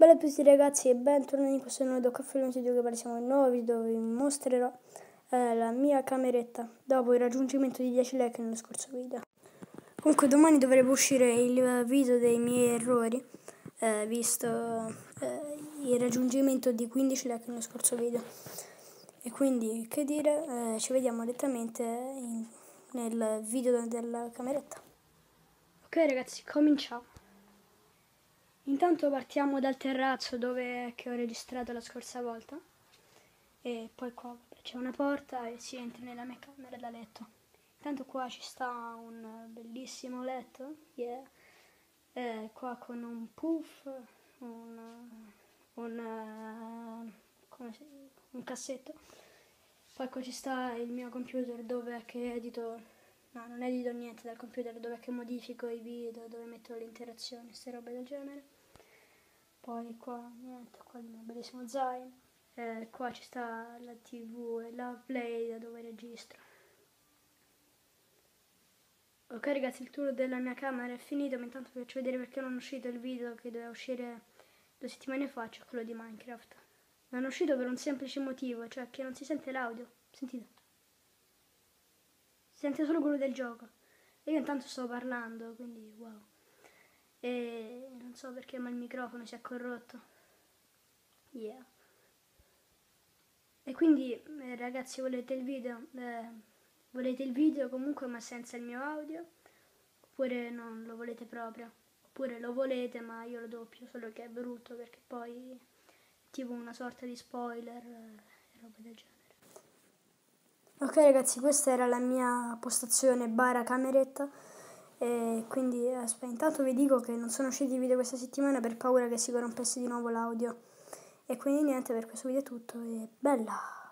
Bella a tutti ragazzi e bentornati in questo nuovo Caffè Lume Studio, che parliamo di nuovo video dove vi mostrerò la mia cameretta dopo il raggiungimento di 10 like nello scorso video. Comunque domani dovrebbe uscire il video dei miei errori, visto il raggiungimento di 15 like nello scorso video. E quindi, che dire, ci vediamo direttamente nel video della cameretta. Ok ragazzi, cominciamo. Intanto partiamo dal terrazzo che ho registrato la scorsa volta, e poi qua c'è una porta e si entra nella mia camera da letto. Intanto qua ci sta un bellissimo letto, qua con un puff, un cassetto. Poi qua ci sta il mio computer che edito, no, non edito niente dal computer, dove che modifico i video, dove metto le interazioni, queste robe del genere. Poi qua niente, qua il mio bellissimo zaino, qua ci sta la TV e la play da dove registro. Ok ragazzi, il tour della mia camera è finito, ma intanto vi faccio vedere perché non è uscito il video che doveva uscire 2 settimane fa, cioè quello di Minecraft. Non è uscito per un semplice motivo, cioè che non si sente l'audio, sentite? Si sente solo quello del gioco. E io intanto sto parlando, quindi wow. E non so perché, ma il microfono si è corrotto. Yeah. E quindi ragazzi, volete il video? Volete il video comunque ma senza il mio audio? Oppure non lo volete proprio? Oppure lo volete ma io lo doppio, solo che è brutto perché poi è tipo una sorta di spoiler e roba del genere. Ok ragazzi, questa era la mia postazione bara cameretta. E quindi aspetta, intanto vi dico che non sono usciti i video questa settimana per paura che si corrompesse di nuovo l'audio. E quindi niente, per questo video è tutto e bella!